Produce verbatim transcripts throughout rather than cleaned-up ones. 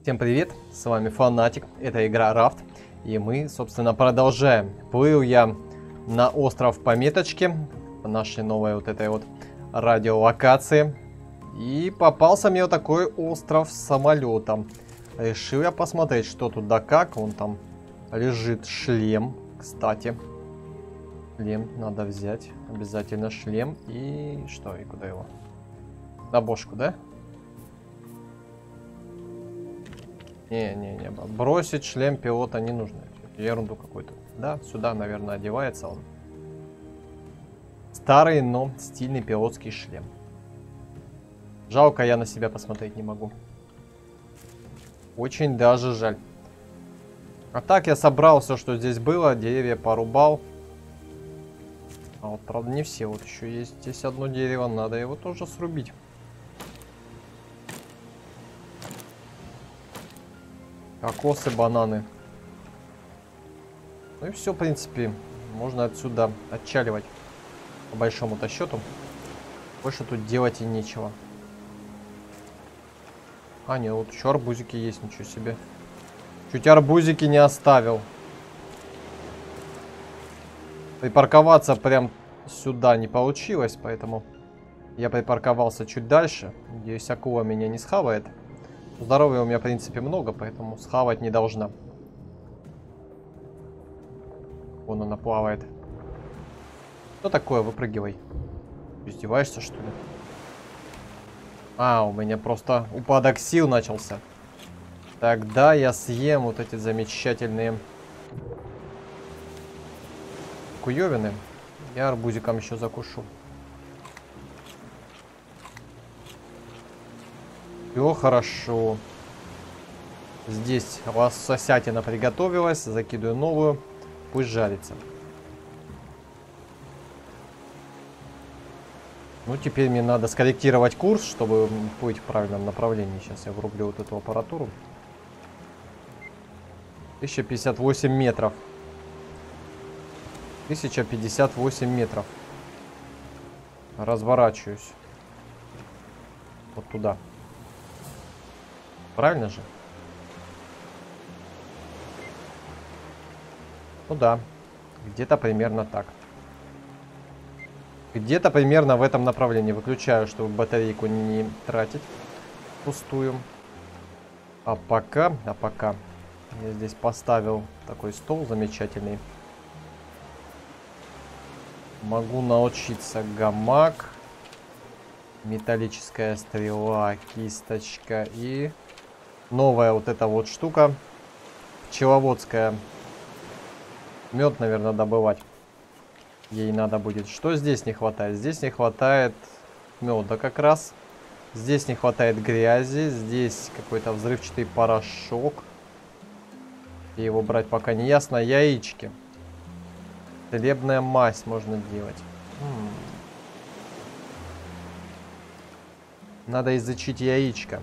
Всем привет, с вами Фанатик, это игра Рафт, и мы, собственно, продолжаем. Плыл я на остров по меточке, по нашей новой вот этой вот радиолокации, и попался мне вот такой остров с самолетом. Решил я посмотреть, что тут да как, вон там лежит шлем, кстати. Шлем надо взять, обязательно шлем, и что, и куда его? На бошку, да? Не-не-не, бросить шлем пилота не нужно. Ерунду какую-то. Да, сюда, наверное, одевается он. Старый, но стильный пилотский шлем. Жалко, я на себя посмотреть не могу. Очень даже жаль. А так я собрал все, что здесь было. Деревья порубал. А вот, правда, не все. Вот еще есть здесь одно дерево. Надо его тоже срубить. Кокосы, бананы. Ну и все, в принципе. Можно отсюда отчаливать. По большому-то счету. Больше тут делать и нечего. А, нет, вот еще арбузики есть, ничего себе. Чуть арбузики не оставил. Припарковаться прям сюда не получилось, поэтому я припарковался чуть дальше. Надеюсь, акула меня не схавает. Здоровья у меня, в принципе, много, поэтому схавать не должна. Вон она плавает. Что такое? Выпрыгивай. Издеваешься, что ли? А, у меня просто упадок сил начался. Тогда я съем вот эти замечательные куевины. Я арбузиком еще закушу. Все хорошо. Здесь лососятина приготовилась. Закидываю новую. Пусть жарится. Ну, теперь мне надо скорректировать курс, чтобы плыть в правильном направлении. Сейчас я врублю вот эту аппаратуру. тысяча пятьдесят восемь метров. тысяча пятьдесят восемь метров. Разворачиваюсь. Вот туда. Правильно же? Ну да. Где-то примерно так. Где-то примерно в этом направлении. Выключаю, чтобы батарейку не тратить пустую. А пока, а пока я здесь поставил такой стол замечательный. Могу научиться гамак. Металлическая стрела, кисточка и новая вот эта вот штука. Пчеловодская. Мед, наверное, добывать. Ей надо будет. Что здесь не хватает? Здесь не хватает меда как раз. Здесь не хватает грязи. Здесь какой-то взрывчатый порошок. И его брать пока не ясно. Яички. Целебная мазь можно делать. М-м. Надо изучить яичко.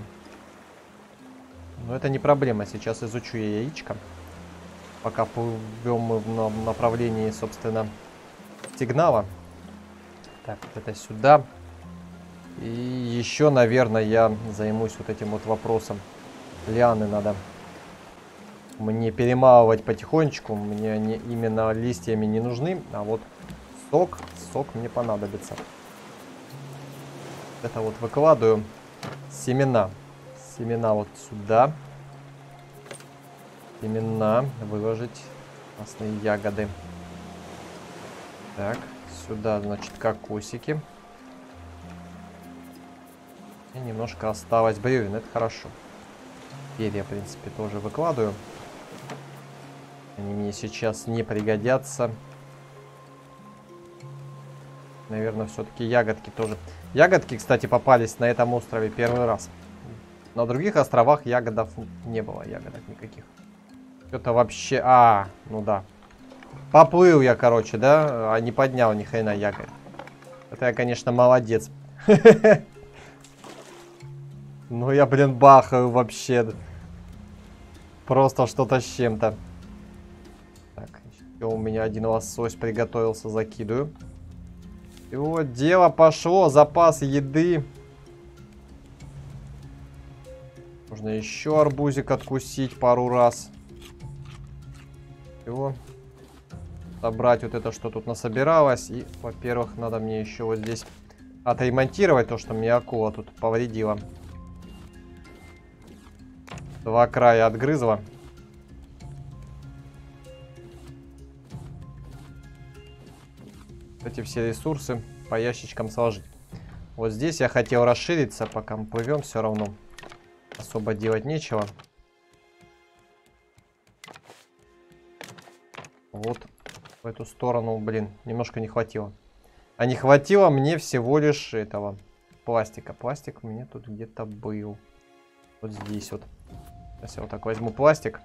Но это не проблема. Сейчас изучу я яичко. Пока плывем мы в направлении, собственно, сигнала. Так, вот это сюда. И еще, наверное, я займусь вот этим вот вопросом. Лианы надо мне перемалывать потихонечку. Мне они именно листьями не нужны. А вот сок, сок мне понадобится. Это вот выкладываю семена. Семена вот сюда. Семена выложить. Красные ягоды. Так, сюда, значит, кокосики. И немножко осталось бревен. Это хорошо. Перья, в принципе, тоже выкладываю. Они мне сейчас не пригодятся. Наверное, все-таки ягодки тоже. Ягодки, кстати, попались на этом острове первый раз. На других островах ягодов не было. Ягодок никаких. Что-то вообще... А, ну да. Поплыл я, короче, да? А не поднял ни хрена ягод. Это я, конечно, молодец. Ну я, блин, бахаю вообще. Просто что-то с чем-то. Так, еще у меня один лосось приготовился. Закидываю. И вот дело пошло. Запас еды. Можно еще арбузик откусить пару раз. Все. Собрать вот это, что тут насобиралось. И, во-первых, надо мне еще вот здесь отремонтировать то, что мне акула тут повредила. Два края отгрызла. Эти все ресурсы по ящичкам сложить. Вот здесь я хотел расшириться, пока мы плывем, все равно особо делать нечего. Вот в эту сторону, блин, немножко не хватило. А не хватило мне всего лишь этого пластика. Пластик у меня тут где-то был. Вот здесь вот. Сейчас я вот так возьму пластик.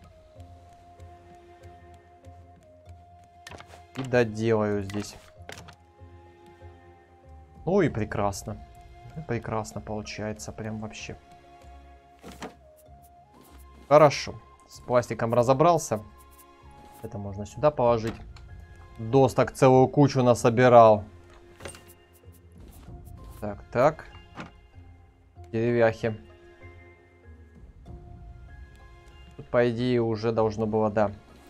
И доделаю здесь. Ну и прекрасно. Прекрасно получается. Прям вообще. Хорошо. С пластиком разобрался. Это можно сюда положить. Досток целую кучу насобирал. Так, так. Деревяхи. Тут, по идее, уже должно было, да.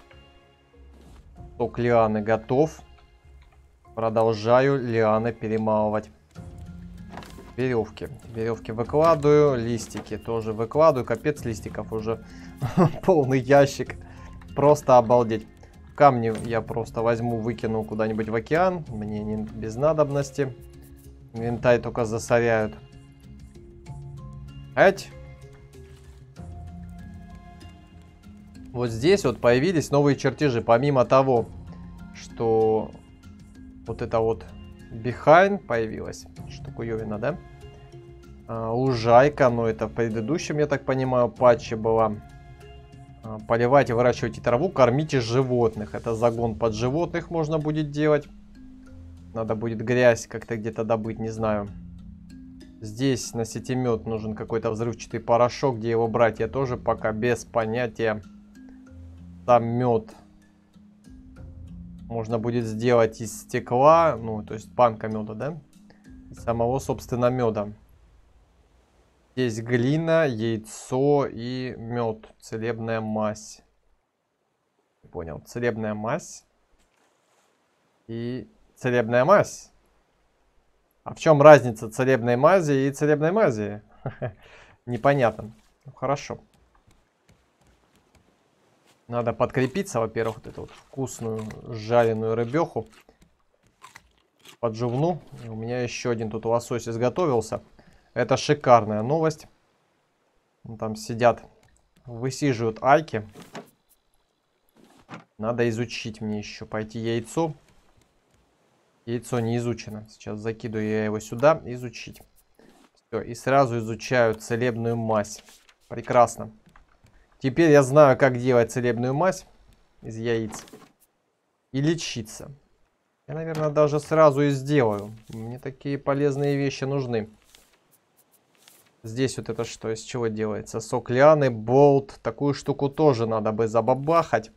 Сок лианы готов. Продолжаю лианы перемалывать. Веревки. Веревки выкладываю. Листики тоже выкладываю. Капец, листиков уже полный ящик. Просто обалдеть. Камни я просто возьму, выкину куда-нибудь в океан. Мне не без надобности. Инвентарь только засоряют. Ать. Вот здесь вот появились новые чертежи. Помимо того, что вот это вот behind появилась. Штуковина, да? А, лужайка, но это в предыдущем, я так понимаю, патче была. А, поливайте, выращивайте траву, кормите животных. Это загон под животных можно будет делать. Надо будет грязь как-то где-то добыть, не знаю. Здесь на сетемет нужен какой-то взрывчатый порошок. Где его брать, я тоже пока без понятия. Там мед можно будет сделать из стекла, ну, то есть банка меда, да? Из самого, собственно, меда. Здесь глина, яйцо и мед. Целебная мазь. Понял. Целебная мазь. И целебная мазь. А в чем разница целебной мази и целебной мази? Непонятно. Ну, хорошо. Надо подкрепиться, во-первых, вот эту вот вкусную жареную рыбеху. Подживну. У меня еще один тут лосось изготовился. Это шикарная новость. Там сидят, высиживают айки. Надо изучить мне еще. Пойти яйцо. Яйцо не изучено. Сейчас закидываю я его сюда. Изучить. Все. И сразу изучаю целебную мазь. Прекрасно. Теперь я знаю, как делать целебную мазь из яиц. И лечиться. Я, наверное, даже сразу и сделаю. Мне такие полезные вещи нужны. Здесь вот это что? Из чего делается? Сок лианы, болт. Такую штуку тоже надо бы забабахать.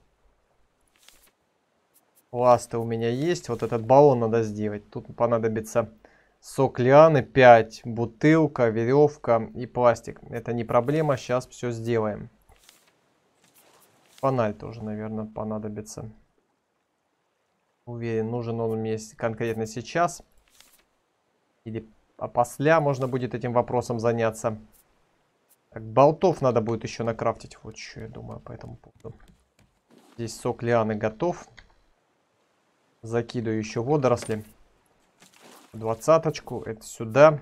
Ласты у меня есть. Вот этот баллон надо сделать. Тут понадобится сок лианы пять, бутылка, веревка и пластик. Это не проблема. Сейчас все сделаем. Фонарь тоже, наверное, понадобится. Уверен, нужен он мне конкретно сейчас. Или а после можно будет этим вопросом заняться. Так, болтов надо будет еще накрафтить. Вот что я думаю по этому поводу. Здесь сок лианы готов. Закидываю еще водоросли. Двадцаточку. Это сюда.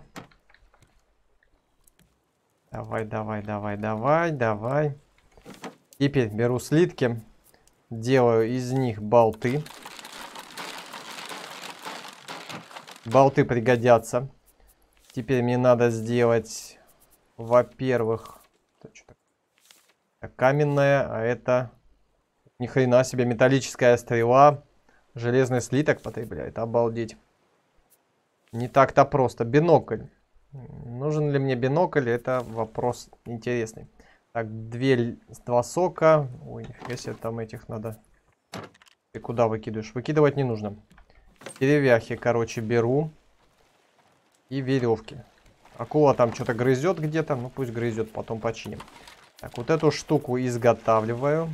Давай, давай, давай, давай, давай. Теперь беру слитки. Делаю из них болты. Болты пригодятся. Теперь мне надо сделать, во-первых, каменная, а это ни хрена себе металлическая стрела. Железный слиток потребляет. Обалдеть. Не так-то просто. Бинокль. Нужен ли мне бинокль? Это вопрос интересный. Так, две, два сока. Ой, нифига себе, там этих надо. Ты куда выкидываешь? Выкидывать не нужно. Деревяхи, короче, беру. И веревки. Акула там что-то грызет где-то. Ну, пусть грызет, потом починим. Так, вот эту штуку изготавливаю.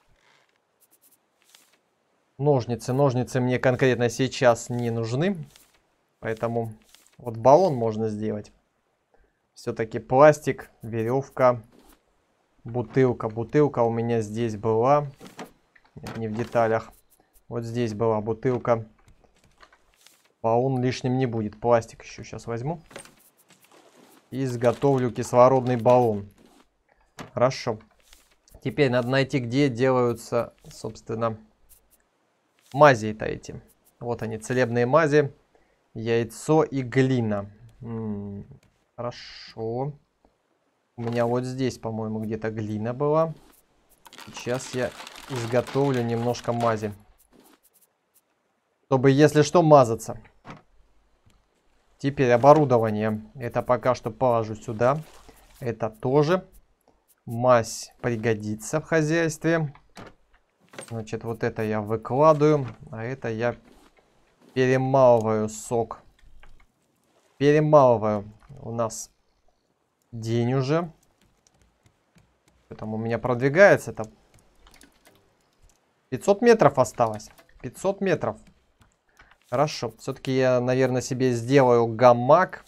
Ножницы. Ножницы мне конкретно сейчас не нужны. Поэтому вот баллон можно сделать. Все-таки пластик, веревка, бутылка. Бутылка у меня здесь была. Нет, не в деталях. Вот здесь была бутылка. Баллон лишним не будет. Пластик еще сейчас возьму. И изготовлю кислородный баллон. Хорошо. Теперь надо найти, где делаются, собственно, мази-то эти. Вот они, целебные мази. Яйцо и глина. М-м, хорошо. У меня вот здесь, по-моему, где-то глина была. Сейчас я изготовлю немножко мази. Чтобы, если что, мазаться. Теперь оборудование. Это пока что положу сюда. Это тоже. Мазь пригодится в хозяйстве. Значит, вот это я выкладываю. А это я перемалываю сок. Перемалываю. У нас день уже. Что там у меня продвигается? Это пятьсот метров осталось. пятьсот метров. Хорошо. Все-таки я, наверное, себе сделаю гамак.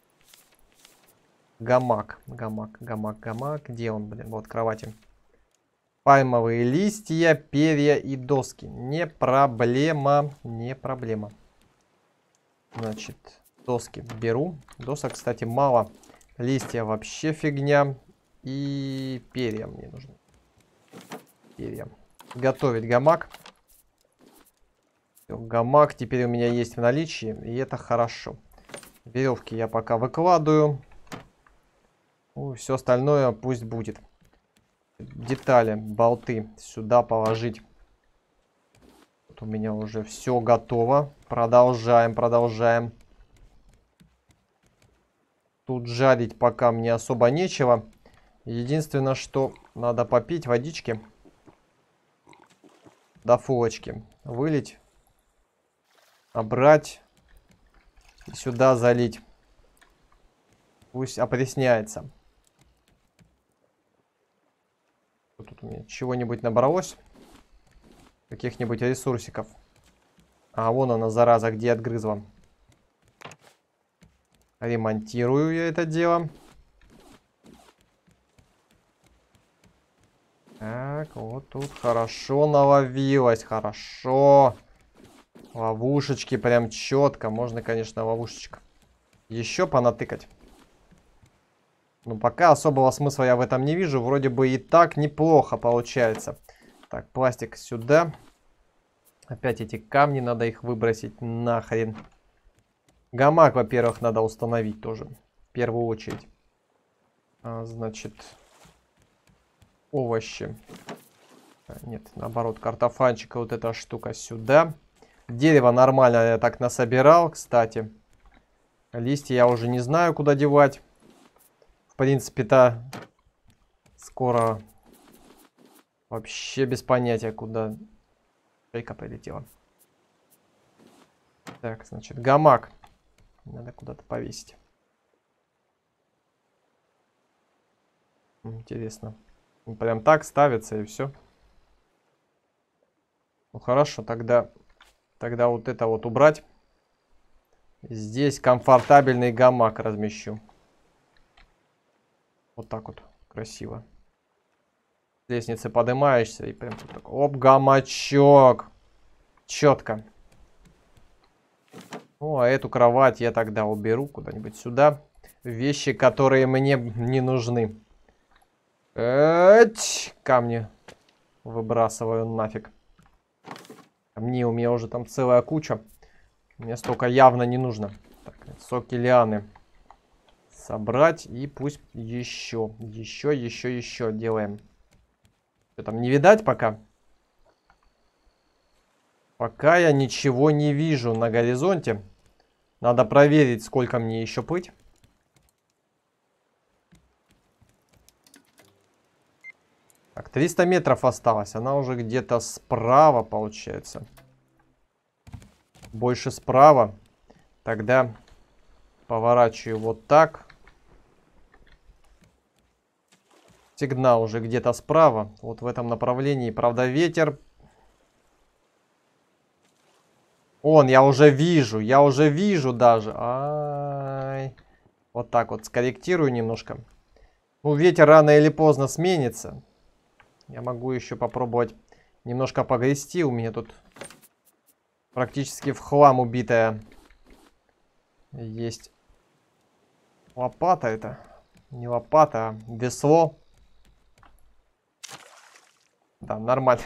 Гамак. Гамак, гамак, гамак. Где он, блин? Вот кровати. Пальмовые листья, перья и доски. Не проблема. Не проблема. Значит, доски беру. Досок, кстати, мало. Листья вообще фигня. И перья мне нужны. Перья. Готовить гамак. Все, гамак теперь у меня есть в наличии. И это хорошо. Веревки я пока выкладываю. Ну, все остальное пусть будет. Детали, болты сюда положить. Вот у меня уже все готово. Продолжаем, продолжаем. Тут жарить пока мне особо нечего. Единственное, что надо попить водички. До фулочки. Вылить. Набрать. И сюда залить. Пусть опресняется. Тут у меня чего-нибудь набралось. Каких-нибудь ресурсиков. А вон она, зараза, где отгрызла. Ремонтирую я это дело. Так, вот тут хорошо наловилось. Хорошо. Ловушечки прям четко. Можно, конечно, ловушечка еще понатыкать. Но пока особого смысла я в этом не вижу. Вроде бы и так неплохо получается. Так, пластик сюда. Опять эти камни, надо их выбросить нахрен. Гамак, во-первых, надо установить тоже. В первую очередь. А, значит, овощи. А, нет, наоборот, картофанчика, вот эта штука сюда. Дерево нормально я так насобирал, кстати. Листья я уже не знаю, куда девать. В принципе-то скоро вообще без понятия, куда шейка полетела. Так, значит, гамак. Надо куда-то повесить. Интересно. Он прям так ставится и все. Ну хорошо, тогда, тогда вот это вот убрать. Здесь комфортабельный гамак размещу. Вот так вот. Красиво. С лестницы поднимаешься и прям тут такой. Оп, гамачок. Четко. Ну, а эту кровать я тогда уберу куда-нибудь сюда. Вещи, которые мне не нужны. Эть, камни выбрасываю нафиг. Камней у меня уже там целая куча. Мне столько явно не нужно. Так, соки лианы собрать. И пусть еще, еще, еще, еще делаем. Что там, не видать пока? Пока я ничего не вижу на горизонте. Надо проверить, сколько мне еще плыть. Так, триста метров осталось. Она уже где-то справа получается. Больше справа. Тогда поворачиваю вот так. сигнал уже где-то справа. Вот в этом направлении. Правда, ветер... Он, я уже вижу. Я уже вижу даже. Ай. Вот так вот скорректирую немножко. Ну, ветер рано или поздно сменится. Я могу еще попробовать немножко погрести. У меня тут практически в хлам убитая есть лопата это. Не лопата, а весло. Да, нормально.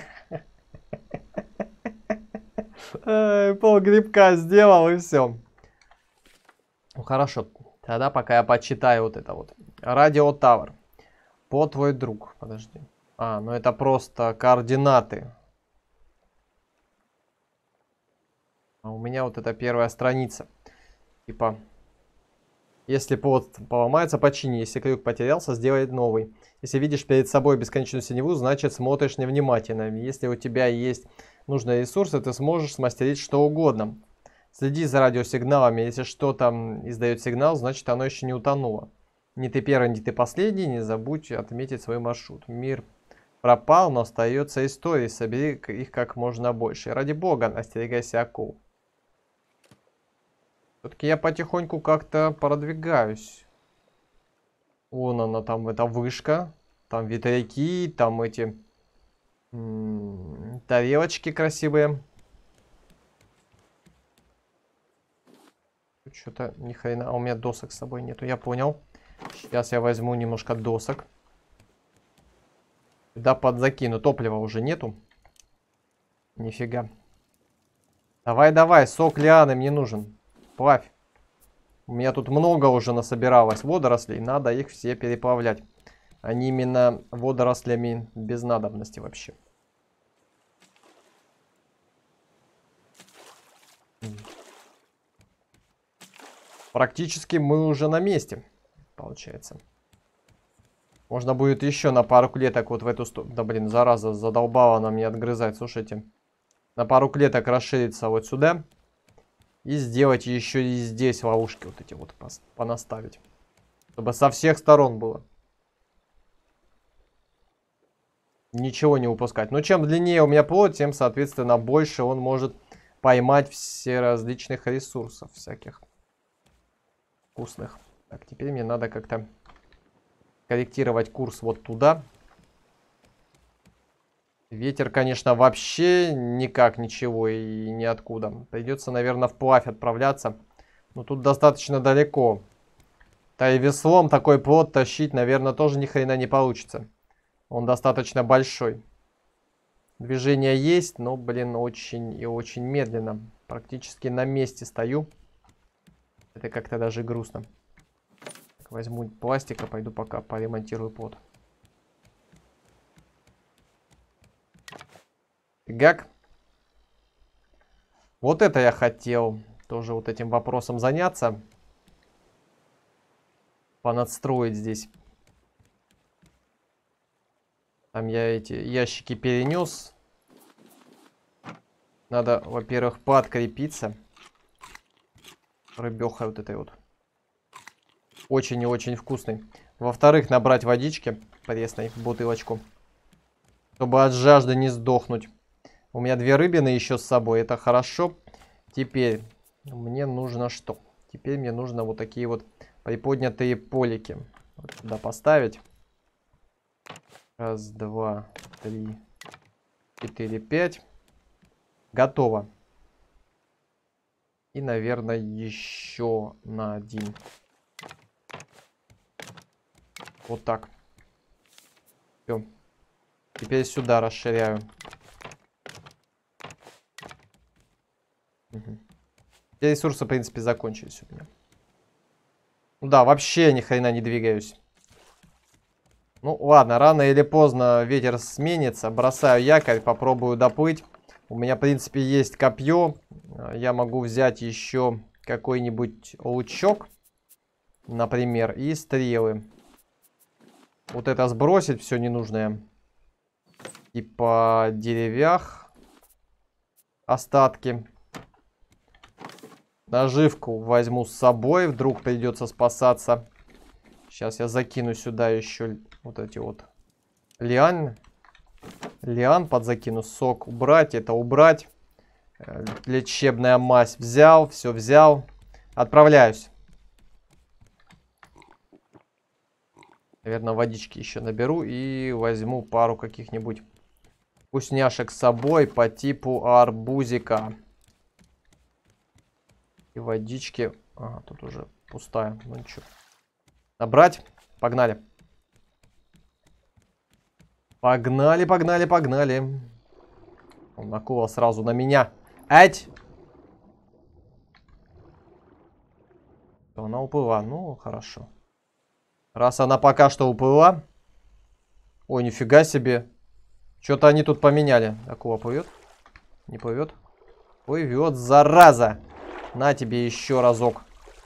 Пол грибка сделал и все. Ну хорошо. Тогда пока я почитаю вот это вот. Радио Тавр. По твой друг. Подожди. А, ну это просто координаты. А у меня вот это первая страница. Типа, если повод поломается, почини. Если крюк потерялся, сделай новый. Если видишь перед собой бесконечную синеву, значит смотришь невнимательно. Если у тебя есть нужные ресурсы, ты сможешь смастерить что угодно. Следи за радиосигналами. Если что-то издает сигнал, значит оно еще не утонуло. Не ты первый, не ты последний. Не забудь отметить свой маршрут. Мир пропал, но остается история. Собери их как можно больше. И ради бога, остерегайся акул. Все-таки я потихоньку как-то продвигаюсь. Вон она там, эта вышка. Там ветряки, там эти м-м, тарелочки красивые. Что-то ни хрена. А у меня досок с собой нету, я понял. Сейчас я возьму немножко досок. Да, подзакину. Топлива уже нету. Нифига. Давай, давай, сок лианы мне нужен. Плавь. У меня тут много уже насобиралось водорослей. Надо их все переплавлять. Они именно водорослями без надобности вообще. Практически мы уже на месте, получается. Можно будет еще на пару клеток вот в эту сторону. Да блин, зараза, задолбала она мне отгрызать. Слушайте. На пару клеток расшириться вот сюда. И сделать еще и здесь ловушки вот эти вот понаставить. Чтобы со всех сторон было. Ничего не упускать. Но чем длиннее у меня плоть, тем, соответственно, больше он может поймать все различных ресурсов всяких. Вкусных. Так, теперь мне надо как-то корректировать курс вот туда. Ветер, конечно, вообще никак ничего и ниоткуда. Придется, наверное, вплавь отправляться. Но тут достаточно далеко. Да и веслом такой плот тащить, наверное, тоже ни хрена не получится. Он достаточно большой. Движение есть, но, блин, очень и очень медленно. Практически на месте стою. Это как-то даже грустно. Так, возьму пластика, пойду пока поремонтирую плот. Гак. Вот это я хотел тоже вот этим вопросом заняться. Понадстроить здесь. Там я эти ящики перенес. Надо, во-первых, подкрепиться. Рыбёха вот этой вот. Очень и очень вкусный. Во-вторых, набрать водички пресной в бутылочку. Чтобы от жажды не сдохнуть. У меня две рыбины еще с собой. Это хорошо. Теперь мне нужно что? Теперь мне нужно вот такие вот приподнятые полики. Вот сюда поставить. Раз, два, три, четыре, пять. Готово. И, наверное, еще на один. Вот так. Все. Теперь сюда расширяю. Угу. Все ресурсы, в принципе, закончились у меня. Ну да, вообще ни хрена не двигаюсь. Ну ладно, рано или поздно ветер сменится. Бросаю якорь, попробую доплыть. У меня, в принципе, есть копье. Я могу взять еще какой-нибудь лучок, например, и стрелы. Вот это сбросить все ненужное. Типа деревьях. Остатки. Наживку возьму с собой. Вдруг придется спасаться. Сейчас я закину сюда еще вот эти вот лианы. Лиан подзакину. Сок убрать, это убрать. Лечебная мазь взял, все взял. Отправляюсь. Наверное, водички еще наберу и возьму пару каких-нибудь вкусняшек с собой по типу арбузика. И водички. Ага, тут уже пустая. Ну ничего. Набрать. Погнали. Погнали, погнали, погнали. Он акула сразу на меня. Ать! Она уплыла. Ну, хорошо. Раз она пока что уплыла. Ой, нифига себе. Что-то они тут поменяли. Акула плывет? Не плывет? Плывет, зараза. На тебе еще разок.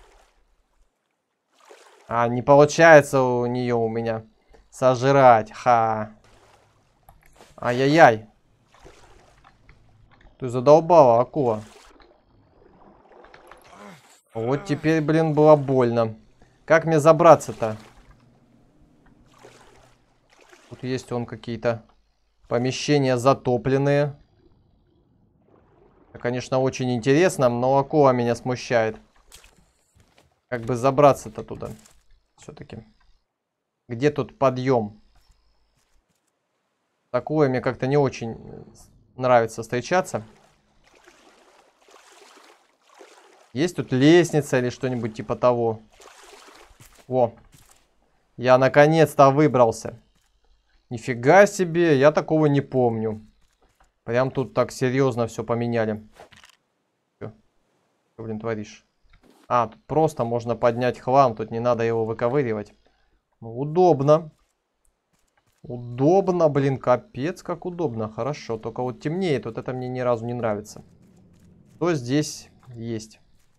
А, не получается у нее у меня сожрать. Ха. Ай-яй-яй. Ты задолбала, акула. Вот теперь, блин, было больно. Как мне забраться-то? Тут есть он какие-то помещения затопленные. Это, конечно, очень интересно, но акула меня смущает. Как бы забраться-то туда? Все-таки. Где тут подъем? С акулой мне как-то не очень нравится встречаться. Есть тут лестница или что-нибудь типа того? О, я наконец-то выбрался. Нифига себе, я такого не помню. Прям тут так серьезно все поменяли. Что, блин, творишь? А, тут просто можно поднять хлам, тут не надо его выковыривать. Ну, удобно. Удобно, блин, капец, как удобно. Хорошо, только вот темнеет, вот это мне ни разу не нравится. Что здесь есть?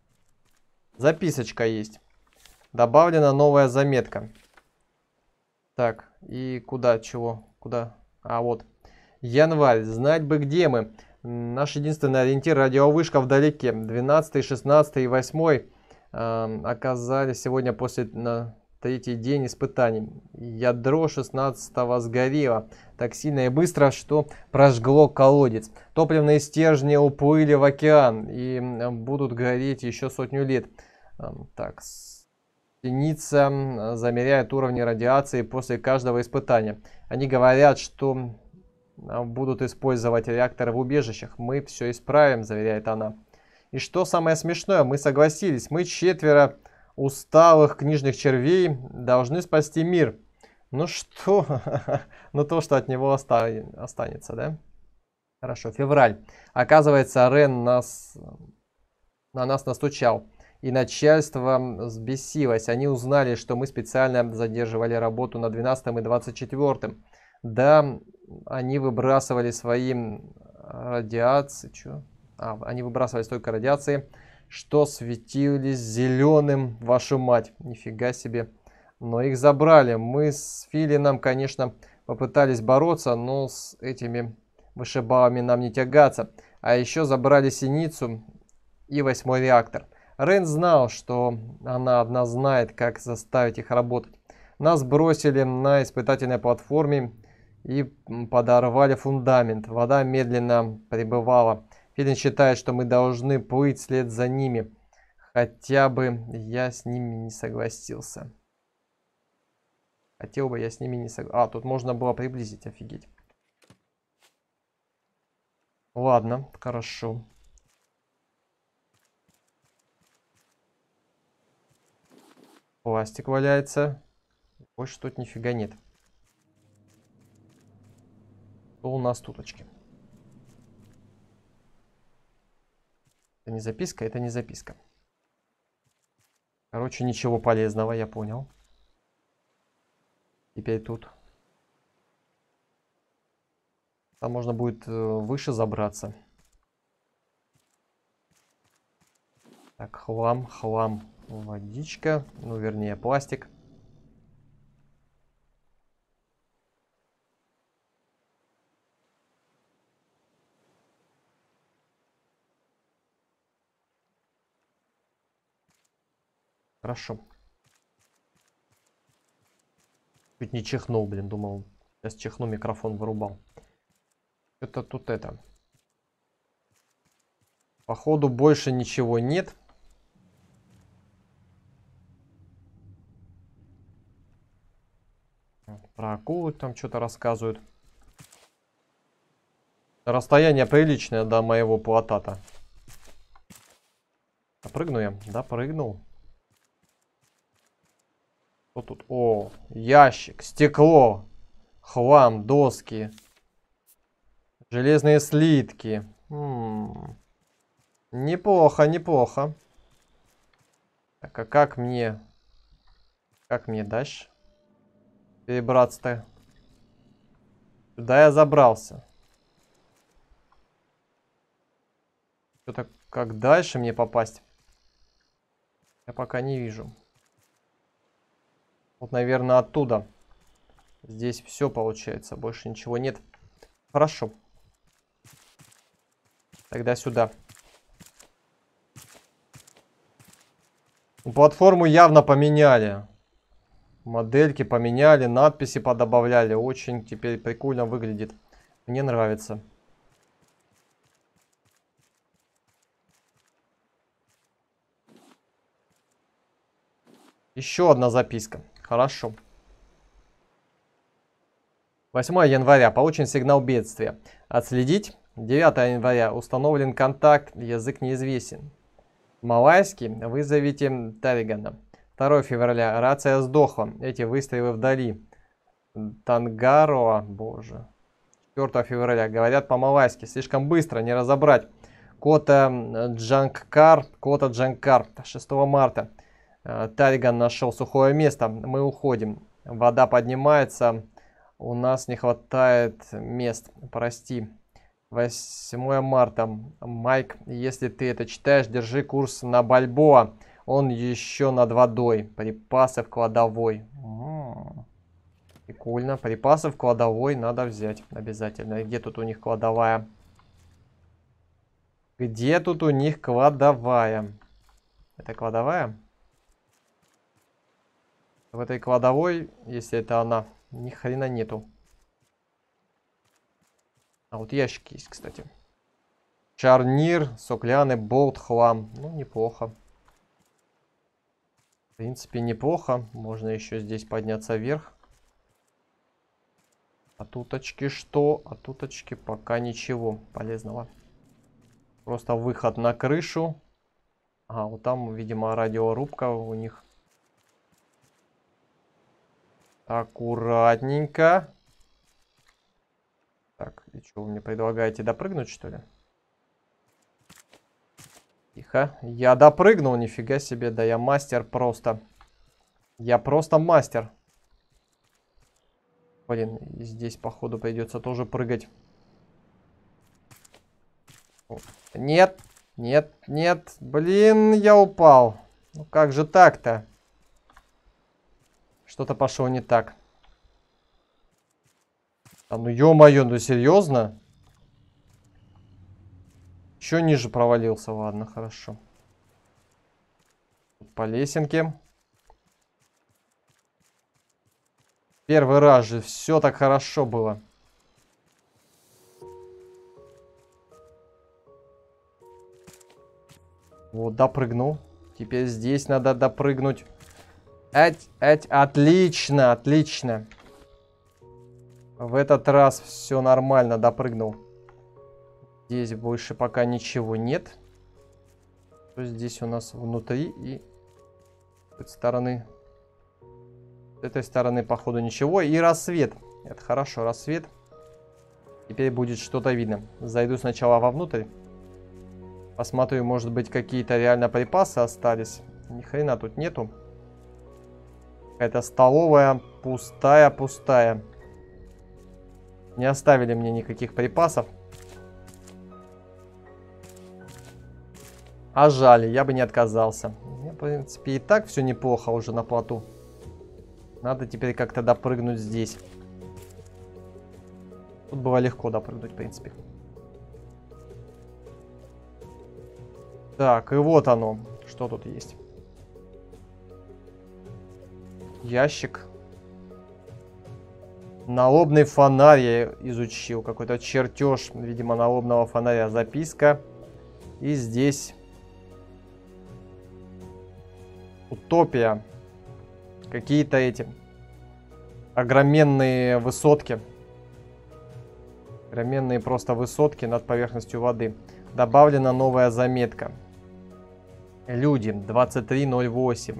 Записочка есть. Добавлена новая заметка. Так, и куда, чего? Куда? А, вот. Январь. Знать бы, где мы. Наш единственный ориентир — радиовышка вдалеке. двенадцатый, шестнадцатый и восьмой э, оказались сегодня после на третий день испытаний. Ядро шестнадцатого сгорело так сильно и быстро, что прожгло колодец. Топливные стержни уплыли в океан и будут гореть еще сотню лет. Э, так, Синица замеряет уровни радиации после каждого испытания. Они говорят, что будут использовать реакторы в убежищах. Мы все исправим, заверяет она. И что самое смешное, мы согласились. Мы четверо усталых книжных червей должны спасти мир. Ну что? Ну то, что от него останется, да? Хорошо, февраль. Оказывается, Рен нас... на нас настучал. И начальство взбесилось. Они узнали, что мы специально задерживали работу на двенадцатом и двадцать четвёртом. Да, они выбрасывали свои радиации. Чё? А, они выбрасывали столько радиации, что светились зеленым, вашу мать. Нифига себе. Но их забрали. Мы с Филином, конечно, попытались бороться, но с этими вышибалами нам не тягаться. А еще забрали Синицу и восьмой реактор. Рен знал, что она одна знает, как заставить их работать. Нас бросили на испытательной платформе и подорвали фундамент. Вода медленно прибывала. Филин считает, что мы должны плыть вслед за ними. Хотя бы я с ними не согласился. Хотел бы я с ними не согласился. А, тут можно было приблизить, офигеть. Ладно, хорошо. Пластик валяется. Больше тут нифига нет. Что у нас туточки? Это не записка, это не записка. Короче, ничего полезного, я понял. Теперь тут. Там можно будет выше забраться. Так, хлам, хлам. Водичка, ну вернее пластик. Хорошо. Чуть не чихнул, блин, думал. Сейчас чихну, микрофон вырубал. Это тут это. Походу больше ничего нет. Про акулы там что-то рассказывают. Расстояние приличное до моего плотата. Допрыгну я? Допрыгнул. Что тут? О, ящик, стекло, хлам, доски, железные слитки. М-м. Неплохо, неплохо. Так, а как мне... Как мне дальше перебраться-то? Сюда я забрался. Что-то как дальше мне попасть? Я пока не вижу. Вот, наверное, оттуда. Здесь все получается. Больше ничего нет. Хорошо. Тогда сюда. Платформу явно поменяли. Модельки поменяли. Надписи подобавляли. Очень теперь прикольно выглядит. Мне нравится. Еще одна записка. Хорошо. восьмое января. Получен сигнал бедствия. Отследить. девятое января. Установлен контакт. Язык неизвестен. Малайский. Вызовите Таригана. второе февраля. Рация сдохла. Эти выстрелы вдали. Тангароа. Боже. четвёртое февраля. Говорят по-малайски. Слишком быстро. Не разобрать. Кота Джанккар. Кота Джанккар. шестого марта. Тариган нашел сухое место. Мы уходим. Вода поднимается. У нас не хватает мест. Прости. восьмое марта. Майк, если ты это читаешь, держи курс на Бальбоа. Он еще над водой. Припасы в кладовой. М-м-м. Прикольно. Припасы в кладовой надо взять. Обязательно. Где тут у них кладовая? Где тут у них кладовая? Это кладовая? В этой кладовой, если это она, ни хрена нету. А вот ящики есть, кстати. Шарнир, сокляны, болт, хлам. Ну, неплохо. В принципе, неплохо. Можно еще здесь подняться вверх. А туточки что? А туточки пока ничего полезного. Просто выход на крышу. А, вот там, видимо, радиорубка у них. Аккуратненько. Так, и что, вы мне предлагаете допрыгнуть, что ли? Тихо. Я допрыгнул, нифига себе. Да я мастер просто. Я просто мастер. Блин, здесь, походу, придется тоже прыгать. Нет, нет, нет. Блин, я упал. Ну как же так-то? Что-то пошло не так. А ну ё-моё, ну серьезно? Еще ниже провалился. Ладно, хорошо. По лесенке. Первый раз же все так хорошо было. Вот, допрыгнул. Теперь здесь надо допрыгнуть. Эть, эть, отлично, отлично. В этот раз все нормально, допрыгнул. Здесь больше пока ничего нет. Что здесь у нас внутри и с этой стороны. С этой стороны, походу, ничего. И рассвет. Это хорошо, рассвет. Теперь будет что-то видно. Зайду сначала вовнутрь. Посмотрю, может быть, какие-то реально припасы остались. Ни хрена тут нету. Какая-то столовая пустая-пустая. Не оставили мне никаких припасов. А жаль, я бы не отказался. Мне, в принципе, и так все неплохо уже на плоту. Надо теперь как-то допрыгнуть здесь. Тут было легко допрыгнуть, в принципе. Так, и вот оно. Что тут есть? Ящик. Налобный фонарь я изучил. Какой-то чертеж, видимо, налобного фонаря. Записка. И здесь утопия. Какие-то эти огроменные высотки. Огроменные просто высотки над поверхностью воды. Добавлена новая заметка. Люди. двадцать три ноль восемь.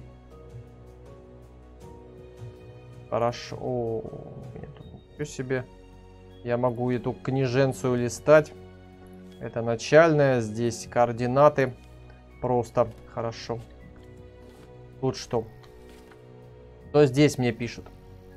Хорошо. О, ничего себе. Я могу эту книженцию листать. Это начальная. Здесь координаты. Просто хорошо. Тут что? Что здесь мне пишут?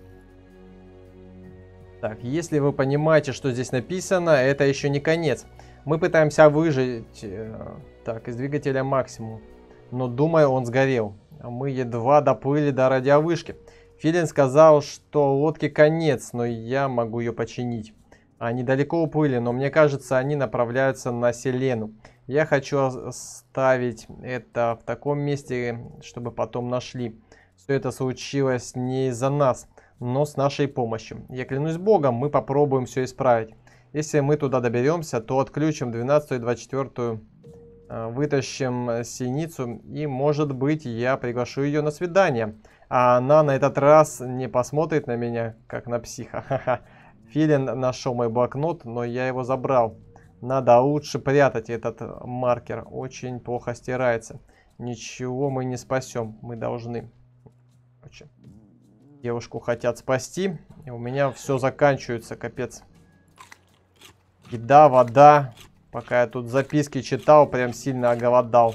Так, если вы понимаете, что здесь написано, это еще не конец. Мы пытаемся выжить. Так, из двигателя максимум. Но думаю, он сгорел. А мы едва доплыли до радиовышки. Филин сказал, что лодке конец, но я могу ее починить. Они далеко уплыли, но мне кажется, они направляются на Селену. Я хочу оставить это в таком месте, чтобы потом нашли. Все это случилось не из-за нас, но с нашей помощью. Я клянусь Богом, мы попробуем все исправить. Если мы туда доберемся, то отключим двенадцатую и двадцать четвёртую, вытащим синицу, и, может быть, я приглашу ее на свидание. А она на этот раз не посмотрит на меня, как на психа. Ха-ха. Филин нашел мой блокнот, но я его забрал. Надо лучше прятать этот маркер. Очень плохо стирается. Ничего мы не спасем. Мы должны. Девушку хотят спасти. И у меня все заканчивается. Капец. Еда, вода. Пока я тут записки читал, прям сильно оголодал.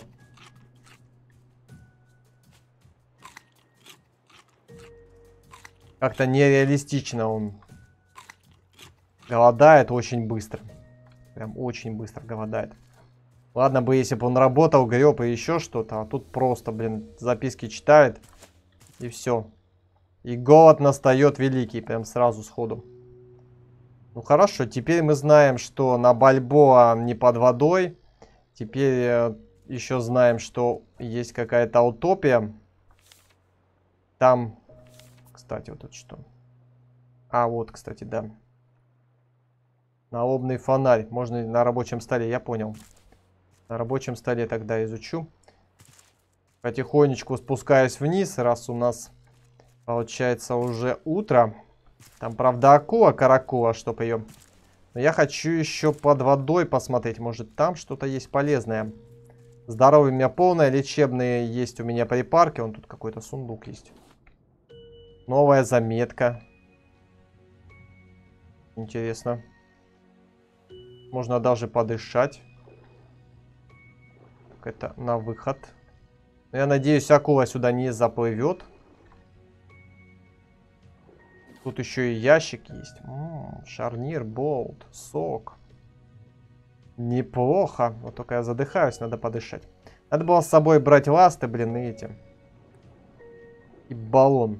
Как-то нереалистично он голодает очень быстро. Прям очень быстро голодает. Ладно бы, если бы он работал, греб и еще что-то. А тут просто, блин, записки читает. И все. И голод настает великий. Прям сразу сходу. Ну хорошо, теперь мы знаем, что на Бальбоа не под водой. Теперь э, еще знаем, что есть какая-то утопия. Там... Кстати, вот это что? А, вот, кстати, да. Налобный фонарь. Можно на рабочем столе, я понял. На рабочем столе тогда изучу. Потихонечку спускаюсь вниз, раз у нас получается уже утро. Там, правда, акула, каракула, чтоб ее... Но я хочу еще под водой посмотреть. Может, там что-то есть полезное. Здоровье у меня полное, лечебные есть у меня припарки. Вон тут какой-то сундук есть. Новая заметка. Интересно. Можно даже подышать. Это на выход. Я надеюсь, акула сюда не заплывет. Тут еще и ящик есть. М-м, шарнир, болт, сок. Неплохо. Вот только я задыхаюсь, надо подышать. Надо было с собой брать ласты, блин, и эти. И баллон.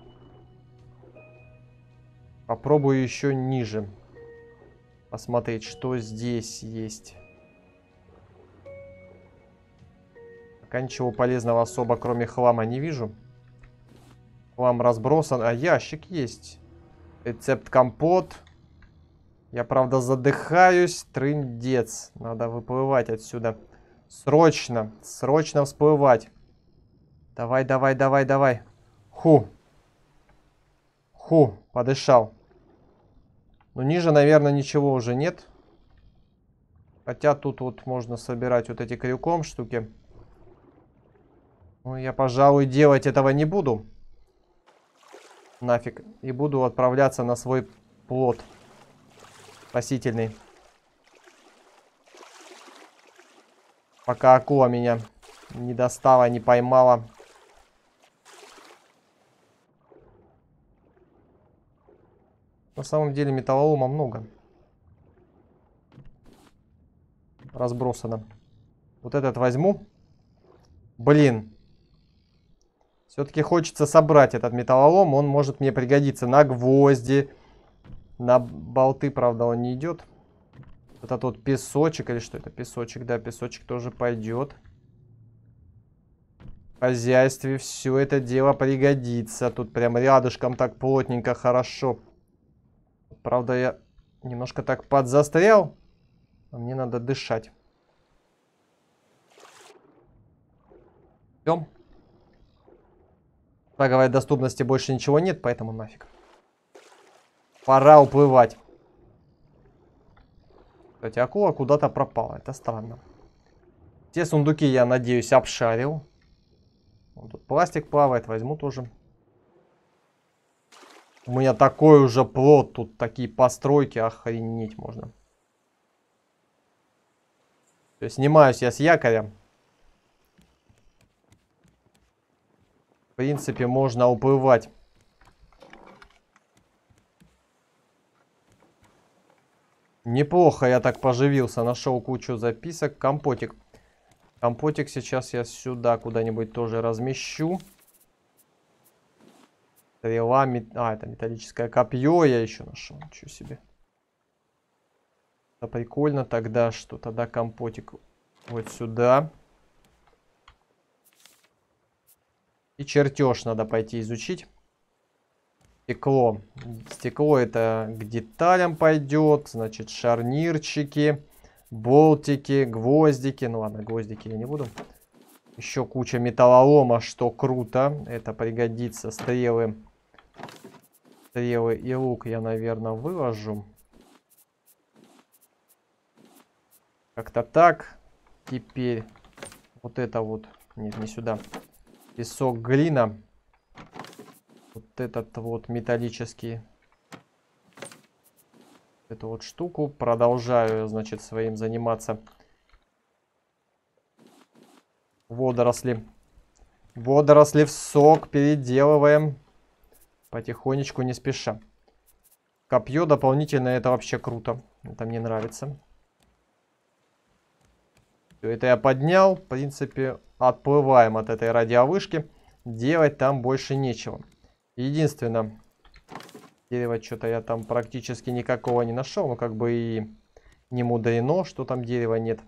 Попробую еще ниже посмотреть, что здесь есть. Пока ничего полезного особо, кроме хлама, не вижу. Хлам разбросан. А ящик есть. Рецепт компот. Я, правда, задыхаюсь. Трындец. Надо выплывать отсюда. Срочно. Срочно всплывать. Давай, давай, давай, давай. Ху. Ху. Подышал. Ну, ниже, наверное, ничего уже нет. Хотя тут вот можно собирать вот эти крюком штуки. Ну, я, пожалуй, делать этого не буду. Нафиг. И буду отправляться на свой плот спасительный. Пока акула меня не достала, не поймала. На самом деле металлолома много. Разбросано. Вот этот возьму. Блин. Все-таки хочется собрать этот металлолом. Он может мне пригодиться на гвозди. На болты, правда, он не идет. Это тут песочек или что это? Песочек, да, песочек тоже пойдет. В хозяйстве все это дело пригодится. Тут прям рядышком так плотненько, хорошо. Правда, я немножко так подзастрял. А мне надо дышать. Все. Шаговой доступности больше ничего нет, поэтому нафиг. Пора уплывать. Кстати, акула куда-то пропала. Это странно. Все сундуки, я надеюсь, обшарил. Вон тут пластик плавает. Возьму тоже. У меня такой уже плот. Тут такие постройки. Охренеть можно. То есть снимаюсь я с якоря. В принципе, можно уплывать. Неплохо я так поживился. Нашел кучу записок. Компотик. Компотик сейчас я сюда куда-нибудь тоже размещу. Стрела. Мет... А, это металлическое копье я еще нашел. Ничего себе. Это прикольно. Тогда что? Тогда компотик вот сюда. И чертеж надо пойти изучить. Стекло. Стекло это к деталям пойдет. Значит, шарнирчики, болтики, гвоздики. Ну ладно, гвоздики я не буду. Еще куча металлолома, что круто. Это пригодится. Стрелы. Стрелы и лук я, наверное, выложу. Как-то так. Теперь вот это вот. Нет, не сюда. Песок, глина. Вот этот вот металлический. Эту вот штуку. Продолжаю, значит, своим заниматься. Водоросли. Водоросли в сок переделываем. Потихонечку, не спеша. Копье дополнительно, это вообще круто. Это мне нравится. Все это я поднял. В принципе, отплываем от этой радиовышки. Делать там больше нечего. Единственное, дерева что-то я там практически никакого не нашел. Ну, как бы и не мудрено, что там дерева нет.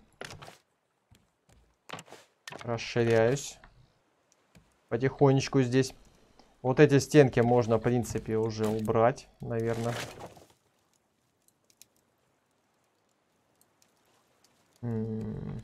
Расширяюсь. Потихонечку здесь. Вот эти стенки можно, в принципе, уже убрать, наверное. М-м-м.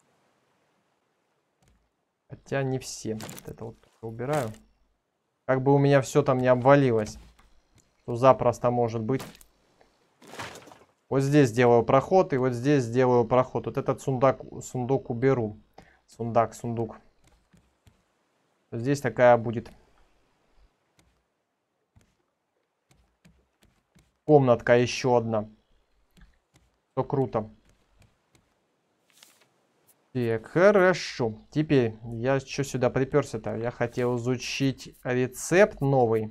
Хотя не все. Вот это вот убираю. Как бы у меня все там не обвалилось. Что запросто может быть. Вот здесь сделаю проход. И вот здесь сделаю проход. Вот этот сундук, сундук уберу. Сундак, сундук. Здесь такая будет комнатка еще одна. Что круто. Так, хорошо. Теперь я что сюда приперся-то? Я хотел изучить рецепт новый.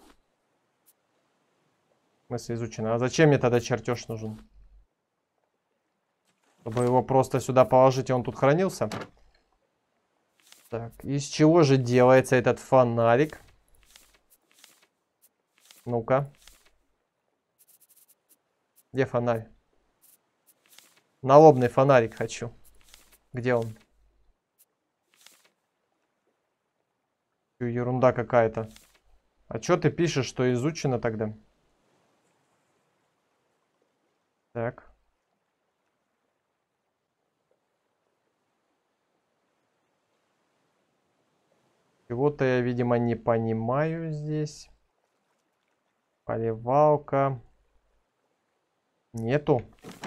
В смысле изучено. А зачем мне тогда чертеж нужен? Чтобы его просто сюда положить, и он тут хранился. Так, из чего же делается этот фонарик? Ну-ка. Где фонарь? Налобный фонарик хочу. Где он? Ерунда какая-то. А что ты пишешь, что изучено тогда? Так. Чего-то я, видимо, не понимаю здесь. Поливалка. Нету.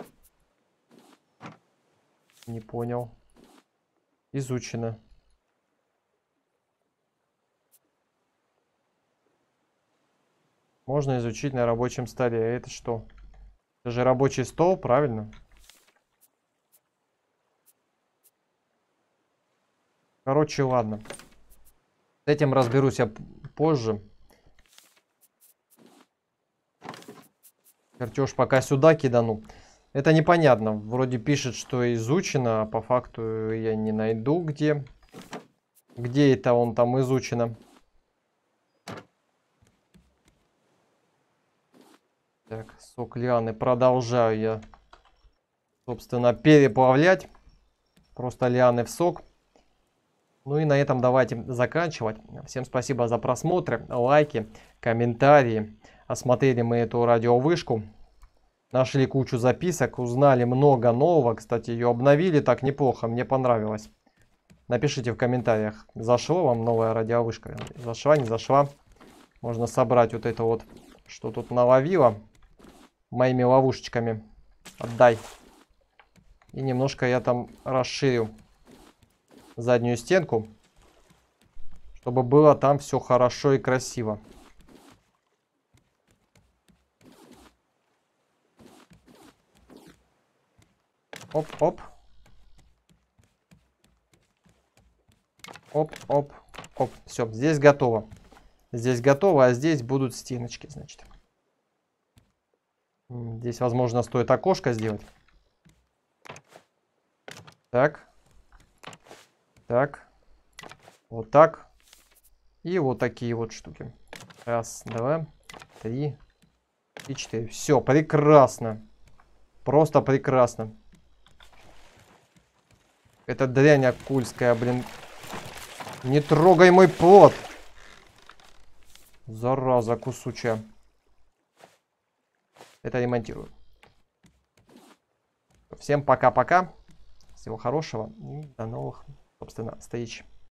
Не понял. Изучено. Можно изучить на рабочем столе. А это что? Это же рабочий стол, правильно? Короче, ладно. С этим разберусь я позже. Чертеж пока сюда кидану. Это непонятно. Вроде пишет, что изучено, а по факту я не найду, где. Где это он там изучено. Так, сок лианы продолжаю я, собственно, переплавлять. Просто лианы в сок. Ну и на этом давайте заканчивать. Всем спасибо за просмотры, лайки, комментарии. осмотрели мы эту радиовышку. Нашли кучу записок, узнали много нового. Кстати, ее обновили так неплохо, мне понравилось. Напишите в комментариях, зашло вам новая радиовышка. Зашла, не зашла. Можно собрать вот это вот, что тут наловило моими ловушечками. Отдай. И немножко я там расширю заднюю стенку, чтобы было там все хорошо и красиво. Оп-оп. Оп-оп. Оп. Все, здесь готово. Здесь готово, а здесь будут стеночки, значит. Здесь, возможно, стоит окошко сделать. Так. Так. Вот так. И вот такие вот штуки. Раз, два, три и четыре. Все, прекрасно. Просто прекрасно. Это дрянь акульская, блин. Не трогай мой плод. Зараза кусучая. Это ремонтирую. Всем пока-пока. Всего хорошего. И до новых, собственно, встреч.